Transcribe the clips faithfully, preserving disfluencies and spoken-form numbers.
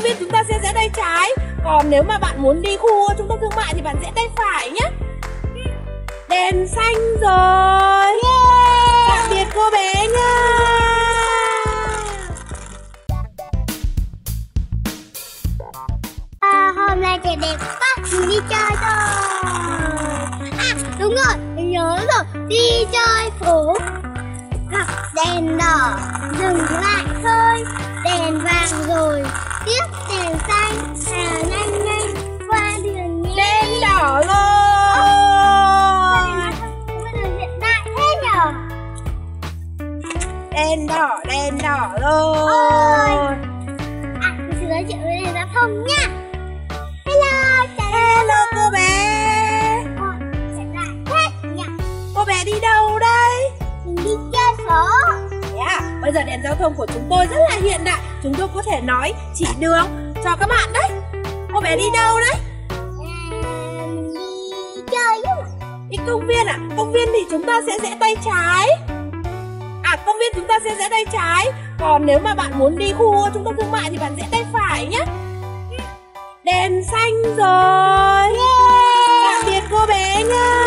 viên chúng ta sẽ rẽ tay trái. Còn nếu mà bạn muốn đi khu trung tâm thương mại thì bạn rẽ tay phải nhé. Đèn xanh rồi. Yeah. Tạm biệt cô bé nha. À, hôm nay trời đẹp quá, mình đi chơi thôi. À đúng rồi, mình nhớ rồi, đi chơi phố. Gặp đèn đỏ, dừng lại thôi. Đèn vàng rồi, tiếp đèn xanh. À nhanh nhanh, qua đường nhé. Đèn đỏ rồi. Đèn đỏ, đèn đỏ rồi. À, mình sẽ giới thiệu với đèn giao thông nha. Hello, chào Hello cô bé. Ôi, sẽ lại hết nhỉ. Cô bé đi đâu đây? Mình đi chơi phố. Yeah, bây giờ đèn giao thông của chúng tôi rất là hiện đại. Chúng tôi có thể nói chỉ đường cho các bạn đấy. Cô bé đi đâu đấy? À, mình đi chơi chứ. Đi công viên à? Công viên thì chúng ta sẽ rẽ tay trái. À, công viên chúng ta sẽ rẽ tay trái. Còn nếu mà bạn muốn đi khu trung tâm thương mại thì bạn rẽ tay phải nhé. Đèn xanh rồi. Yeah. Tạm biệt cô bé nha.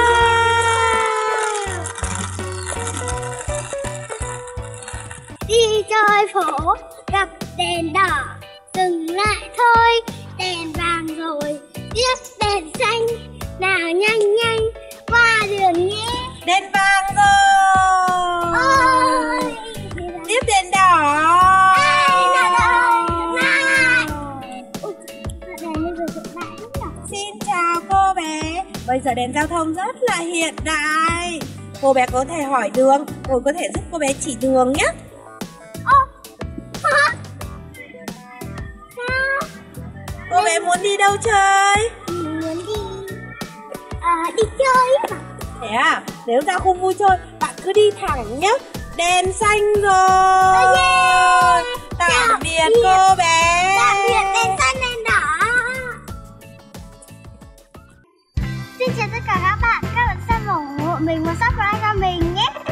Đi chơi phố, gặp đèn đỏ, dừng lại thôi. Đèn vàng rồi, tiếp đèn xanh. Nào nhanh nhanh, qua đường nhé. Đèn vàng rồi. Ôi, tiếp đèn đỏ. À, đèn đỏ rồi. Lại. Ui, đèn bây giờ dựng lại rất nhỏ. Xin chào cô bé. Bây giờ đèn giao thông rất là hiện đại. Cô bé có thể hỏi đường, tôi có thể giúp cô bé chỉ đường nhé. Ô, hả? Sao? Cô bé muốn đi đâu chơi? Mình muốn đi à, đi chơi mà. Thế à, nếu ra khu vui chơi, bạn cứ đi thẳng nhé. Đèn xanh rồi. Oh yeah. Tạm Tạm biệt biệt cô bé. Tạm biệt đèn xanh đèn đỏ. Xin chào tất cả các bạn. Các bạn xem ủng hộ mình và subscribe cho mình nhé.